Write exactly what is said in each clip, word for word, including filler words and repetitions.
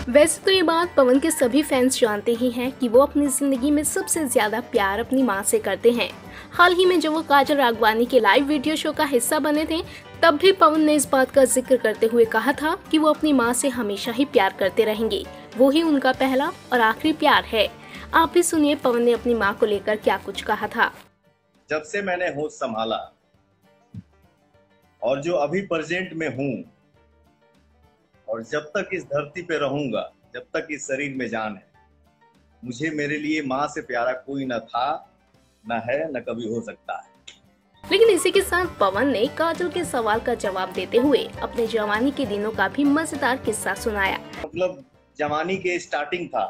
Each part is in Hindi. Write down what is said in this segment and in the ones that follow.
वैसे तो ये बात पवन के सभी फैंस जानते ही हैं कि वो अपनी जिंदगी में सबसे ज्यादा प्यार अपनी मां से करते हैं। हाल ही में जब वो काजल राघवानी के लाइव वीडियो शो का हिस्सा बने थे, तब भी पवन ने इस बात का जिक्र करते हुए कहा था कि वो अपनी मां से हमेशा ही प्यार करते रहेंगे। वो ही उनका पहला और आखिरी प्यार है। आप भी सुनिए पवन ने अपनी मां को लेकर क्या कुछ कहा था। जब से मैंने होश संभाला और जो अभी प्रेजेंट में हूँ और जब तक इस धरती पे रहूंगा, जब तक इस शरीर में जान है, मुझे मेरे लिए माँ से प्यारा कोई न था, न है, न कभी हो सकता है। लेकिन इसी के साथ पवन ने काजल के सवाल का जवाब देते हुए अपने जवानी के दिनों का भी मजेदार किस्सा सुनाया। मतलब जवानी के स्टार्टिंग था,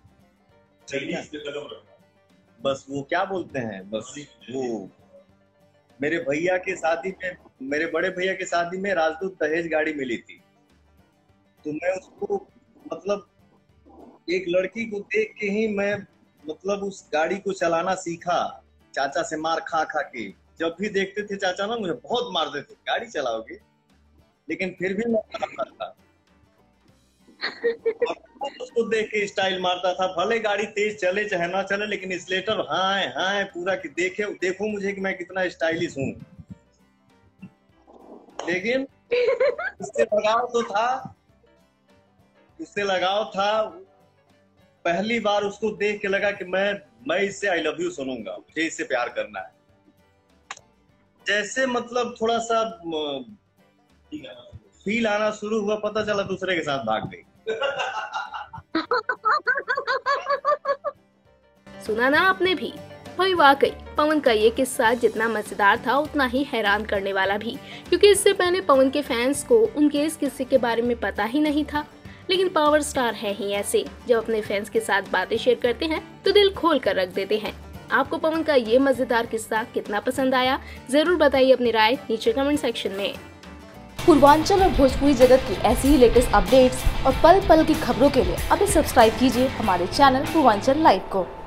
बस वो क्या बोलते हैं, बस वो मेरे भैया के शादी में, मेरे बड़े भैया के शादी में राजदूत दहेज गाड़ी मिली थी, तो मैं उसको मतलब एक लड़की को देख के ही मैं मतलब उस गाड़ी को चलाना सीखा, चाचा से मार खा खा के। जब भी देखते थे चाचा ना मुझे बहुत मारते थे, गाड़ी चलाओगे, लेकिन फिर भी मैं चलाता था। उसको देख के स्टाइल मारता था, भले गाड़ी तेज चले चाहे ना चले, लेकिन स्लेटर हाँ हाँ पूरा कि देखे देखो मुझे कि मैं कितना स्टाइलिश हूँ। लेकिन उससे लगाव तो था, उससे लगाव था। पहली बार उसको देख के लगा कि मैं मैं इससे आई लव यू सुनूंगा, मुझे इससे प्यार करना है। जैसे मतलब थोड़ा सा फील आना शुरू हुआ, पता चला दूसरे के साथ भाग गई। सुना ना आपने भी। भाई वाकई पवन का ये किस्सा जितना मजेदार था उतना ही हैरान करने वाला भी, क्योंकि इससे पहले पवन के फैंस को उनके इस किस्से के बारे में पता ही नहीं था। लेकिन पावर स्टार है ही ऐसे, जब अपने फैंस के साथ बातें शेयर करते हैं तो दिल खोल कर रख देते हैं। आपको पवन का ये मजेदार किस्सा कितना पसंद आया, जरूर बताइए अपनी राय नीचे कमेंट सेक्शन में। पूर्वांचल और भोजपुरी जगत की ऐसी ही लेटेस्ट अपडेट्स और पल पल की खबरों के लिए अभी सब्सक्राइब कीजिए हमारे चैनल पूर्वांचल लाइव को।